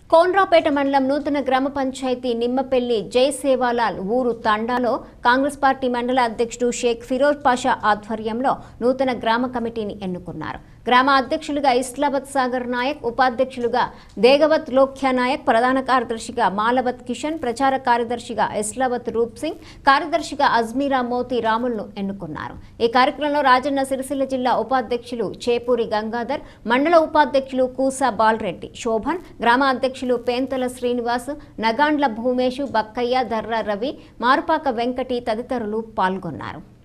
కోన్రాపేట మండలం నూతన గ్రామ పంచాయతీ నిమ్మపెల్లి జై సేవాలాల్ ఊరు తండాలో కాంగ్రెస్ పార్టీ మండల అధ్యక్షుడు షేక్ ఫిరోజ్ పాషా ఆధ్వర్యంలో నూతన గ్రామ కమిటీని ఎన్నుకున్నారు. గ్రామ అధ్యక్షులుగా ఇస్లావత్ సాగర్ నాయక్, ఉపాధ్యక్షులుగా దేగవత్ లోఖ్యా నాయక్, ప్రధాన కార్యదర్శిగా మాలవత్ కిషన్, ప్రచార కార్యదర్శిగా ఇస్లావత్ రూప్ సింగ్, కార్యదర్శిగా అజ్మీరా మోతి రాములను ఎన్నుకున్నారు. ఈ కార్యక్రమంలో రాజన్న సిరిసిల్ల జిల్లా ఉపాధ్యక్షులు చేపూరి గంగాధర్, మండల ఉపాధ్యక్షులు కూసా బాలరెడ్డి, శోభన్, గ్రామ అధ్యక్షులు పేంతల శ్రీనివాస్, నగాండ్ల భూమేషు, బక్కయ్య, దర్రా రవి, మారుపాక వెంకటి తదితరులు పాల్గొన్నారు.